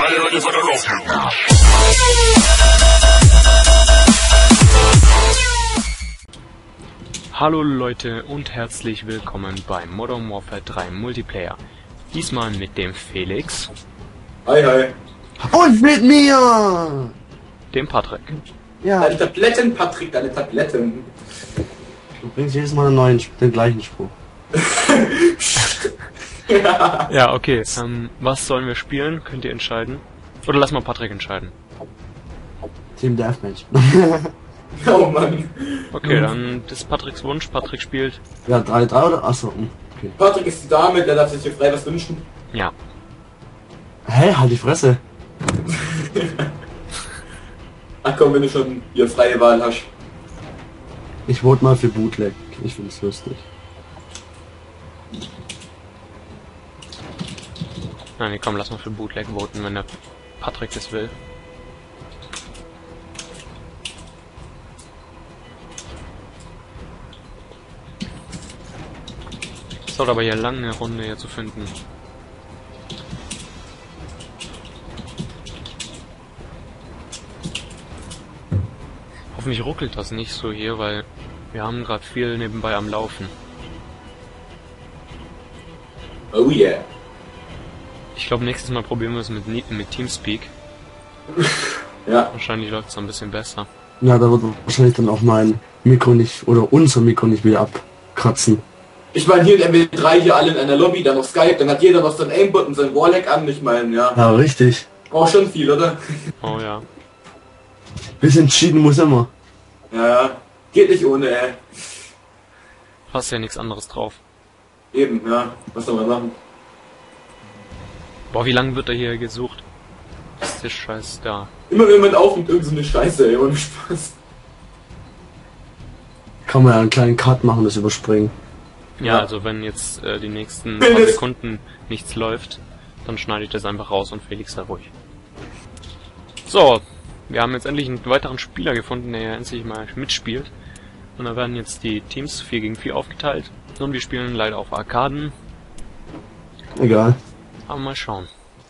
Hallo Leute und herzlich willkommen bei Modern Warfare 3 Multiplayer. Diesmal mit dem Felix. Hi, hi. Und mit mir! Dem Patrick. Ja, Deine Tabletten, Patrick, deine Tabletten. du bringst jedes Mal den gleichen Spruch. Ja. Ja, okay. Was sollen wir spielen? Könnt ihr entscheiden. Oder lass mal Patrick entscheiden. Team Deathmatch. Oh Mann. Okay, dann das ist Patricks Wunsch. Patrick spielt. Ja, 3-3 oder? Achso, okay. Patrick ist die Dame, der darf sich hier frei was wünschen. Ja. Hä, halt die Fresse. Ach komm, wenn du schon hier freie Wahl hast. Ich vote mal für Bootleg. Ich find's lustig. Nein, komm, lass mal für Bootleg voten, wenn der Patrick das will. Es dauert aber hier lange eine Runde hier zu finden. Hoffentlich ruckelt das nicht so hier, weil wir haben gerade viel nebenbei am Laufen. Oh yeah. Ich glaube, nächstes Mal probieren wir es mit Teamspeak. Ja. Wahrscheinlich läuft es ein bisschen besser. Ja, da wird wahrscheinlich dann auch mein Mikro nicht, oder unser Mikro nicht wieder abkratzen. Ich meine, hier in MW3 hier alle in einer Lobby, dann noch Skype, dann hat jeder noch so ein Aimbot und sein Warlag an. Ich meine, ja. Ja, richtig. Braucht schon viel, oder? Oh ja. Bisschen cheaten muss immer. Ja. Geht nicht ohne, ey. Hast ja nichts anderes drauf. Eben, ja. Was soll man machen? Boah, wie lange wird er hier gesucht? Ist der Scheiß da. Immer wenn man aufnimmt, irgend so eine Scheiße, ey, ohne Spaß. Kann man ja einen kleinen Cut machen, das überspringen. Ja, Ja. also wenn jetzt die nächsten Wenn paar es- Sekunden nichts läuft, dann schneide ich das einfach raus und Felix sei ruhig. So, wir haben jetzt endlich einen weiteren Spieler gefunden, der ja endlich mal mitspielt. Und da werden jetzt die Teams 4 gegen 4 aufgeteilt. Und wir spielen leider auf Arkaden. Egal. Aber mal schauen.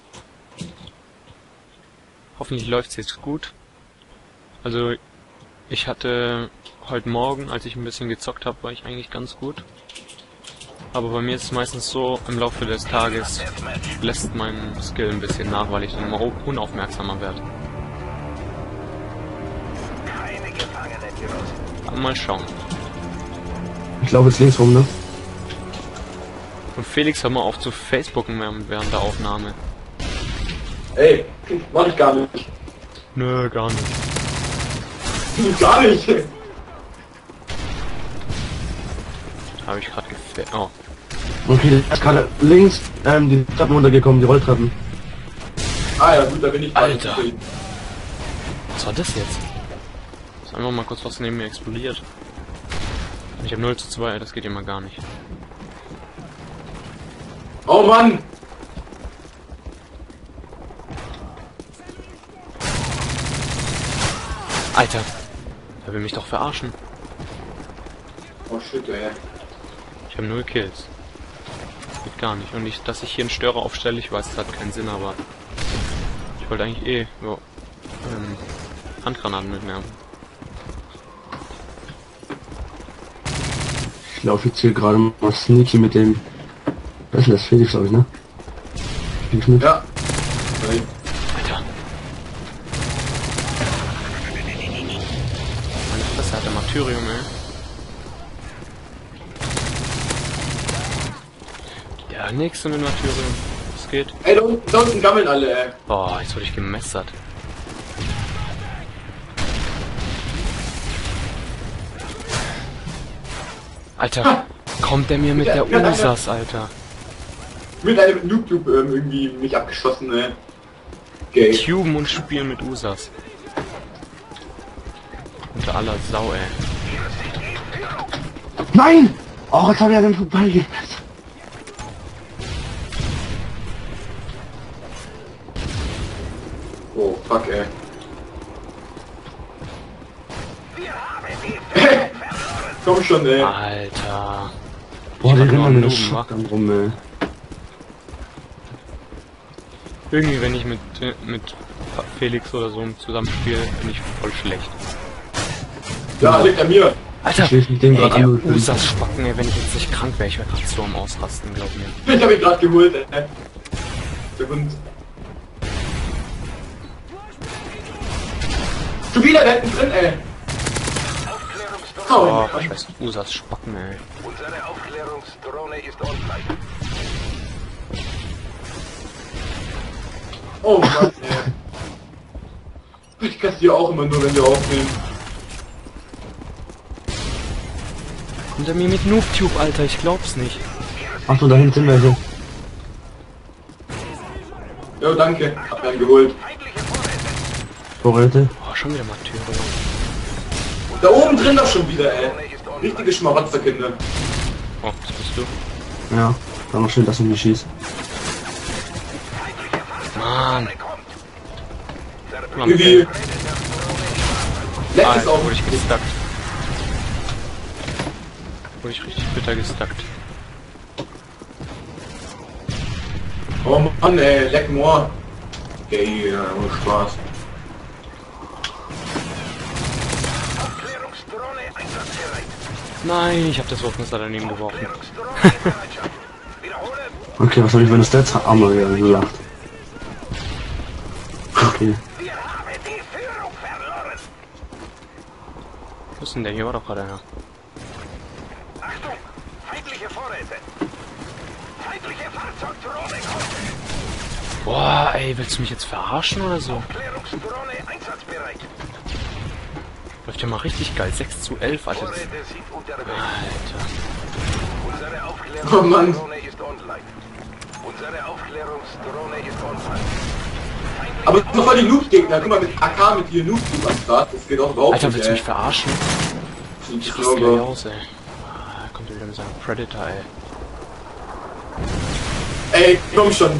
Hoffentlich läuft's jetzt gut. Also, ich hatte heute Morgen, als ich ein bisschen gezockt habe, war ich eigentlich ganz gut. Aber bei mir ist es meistens so, im Laufe des Tages lässt mein Skill ein bisschen nach, weil ich dann immer unaufmerksamer werde. Aber mal schauen. Ich glaube jetzt links rum, ne? Und Felix, hör mal auf zu Facebooken während der Aufnahme. Ey, mach ich gar nicht. Nö, gar nicht. Gar nicht. Habe ich gerade gefällt. Oh. Okay, der ist gerade links, die Treppen runtergekommen, die Rolltreppen. Ah ja, gut, da bin ich. Alter. Was war das jetzt? Ist einfach mal kurz was neben mir explodiert. Ich habe 0:2, das geht immer gar nicht. Oh Mann! Alter, der will mich doch verarschen. Oh shit, ey. Ich habe 0 Kills. Geht gar nicht. Und ich, dass ich hier einen Störer aufstelle, ich weiß, das hat keinen Sinn, aber ich wollte eigentlich Handgranaten mitnehmen. Ich laufe jetzt hier gerade mal sneaky mit dem... Was ist denn das? Felix, glaube ich, ne? Felix mit? Ja. Nein. Alter. Meine Fresse hat der Martyrium, ey. Der nächste mit Martyrium. Was geht? Ey, da unten gammeln alle, ey. Boah, jetzt wurde ich gemessert. Alter, kommt der mir mit der USAS, Alter. Mit einem Noob irgendwie mich abgeschossen, ey. Gay. Tuben und spielen mit USAS. Unter aller Sau, ey. Nein! Oh, jetzt habe ich an dem vorbeigesetzt. Oh, fuck, ey. Komm schon, ey. Alter. Boah, die Ich war nur rennen am mit der Nooben, wa? Shotgun rum, ey. Irgendwie, wenn ich mit Felix oder so zusammenspiele, bin ich voll schlecht. Ja, liegt an mir. Alter, Ich will mit dem ey, gerade der angekündigt. Usas Spacken, ey, wenn ich jetzt nicht krank wäre, ich wäre gerade so am Ausrasten, glaub mir. Ich hab ihn gerade geholt, ey. Der Hund. Schon wieder da hinten drin, ey. Oh, Oh, scheiß Usas Spacken, ey. Unsere Aufklärungsdrohne ist online. oh Mann, ey. Ich kassiere auch immer nur, wenn wir aufnehmen. Unter mir mit Noob-Tube, Alter, ich glaub's nicht. Achtung, da hinten sind welche. Jo, danke. Hab mir einen geholt. Vorräte. Oh, schon wieder Martyrer. Da oben drin doch schon wieder, ey. Richtige Schmarotzerkinder. Oh, das bist du. Ja, dann noch schön, dass du mich schießt. Mann. Wie? Leck Ah, ist auch wurde ich gestuckt. Wurde ich richtig bitter gestuckt. Oh Mann, ey. Leck more. Okay, ja, nur Spaß. Aufklärungsdrohne einsatzbereit. Nein, ich habe das Wurfmesser daneben geworfen. Aufklärungsdrohne in Bereitschaft. Wiederhole. Okay, was habe ich für eine Stats? Arme wieder gelacht. Okay. Wir haben die Führung verloren. Wo ist denn der? Hier war doch gerade einer. Achtung! Feindliche Vorräte. Feindliche Fahrzeugdrohne kommt. Boah, ey, willst du mich jetzt verarschen oder so? Aufklärungsdrohne einsatzbereit. Läuft ja mal richtig geil. 6:11, Alter. Vorräte sind unterwegs. Alter. Unsere Oh Mann. Aufklärungsdrohne ist online. Unsere Aufklärungsdrohne ist online. Aber das sind voll die Noob-Gegner. Guck mal, mit AK mit hier Noob-Tube am Start. Das geht auch überhaupt Alter, nicht, willst du ey. mich verarschen? Ich Ich raste gleich glaube. aus, ey. Ah, kommt er wieder mit seinem Predator, ey. Ey, komm schon.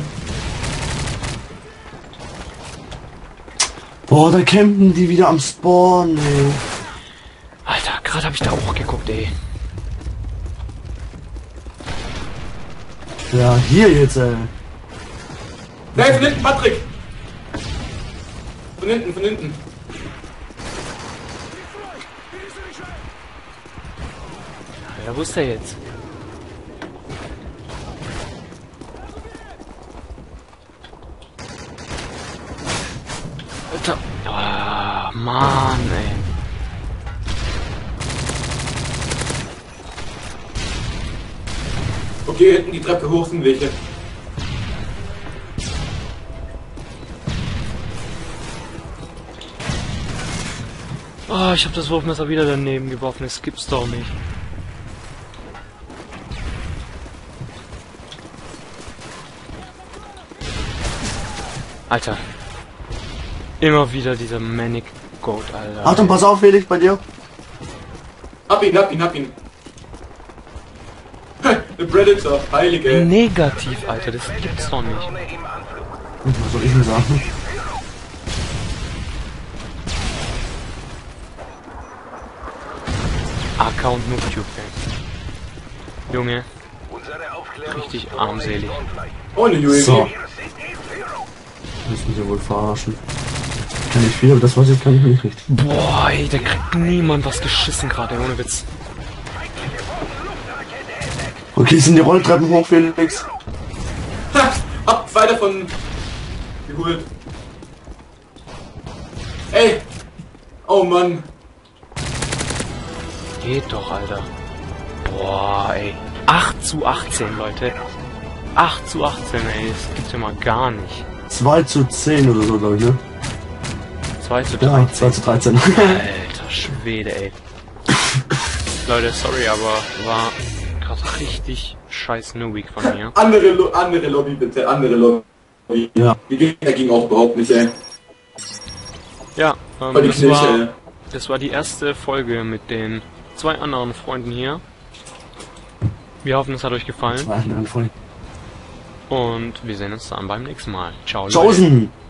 Boah, da campen die wieder am Spawn, ey. Alter, gerade habe ich da auch geguckt, ey. Ja, hier jetzt, ey. Nein, von hinten, Patrick. Von hinten, von hinten. Ja, wo ist der jetzt? Alter. Ah, Mann, ey. Okay, hinten die Treppe hoch sind welche. Oh, ich habe das Wurfmesser wieder daneben geworfen. Das gibt's doch nicht. Alter. Immer wieder dieser Manic Goat, Alter. Achtung, pass auf, Felix, bei dir. Hab ihn, hab ihn, hab ihn. The Predator, heilige. Negativ, Alter. Das gibt's doch nicht. Drohne im Anflug. Was soll ich denn sagen? Account Noob-Tube, ey. Junge, Unsere Aufklärungsdrohne richtig ist armselig. online. Ohne UAV. So. Wir sind in Führung. Das müssen sie wohl verarschen. Kann ich viel, aber das weiß ich kann ich nicht richtig. Boah, ey, da kriegt niemand was geschissen gerade, ohne Witz. Okay, sind die Rolltreppen hoch, Felix. Ha, hab zwei davon geholt. Ey. Oh Mann. Geht doch, Alter. Boah, ey. 8:18, Leute. 8:18, ey. Das gibt's ja mal gar nicht. 2:10 oder so, glaube ich, ne? 2:13. Ja, 2:13. Alter Schwede, ey. Leute, sorry, aber war gerade richtig scheiß Newweek von mir. Andere Lobby bitte, andere Lobby. Ja. Die Gegner ging auch überhaupt nicht, ey. Ja, Voll die Knilche, ey. das war die erste Folge mit den 2 anderen Freunden hier. Wir hoffen, es hat euch gefallen. Zwei andere Freunde. Und wir sehen uns dann beim nächsten Mal. Ciao, Leute. Tschaußen!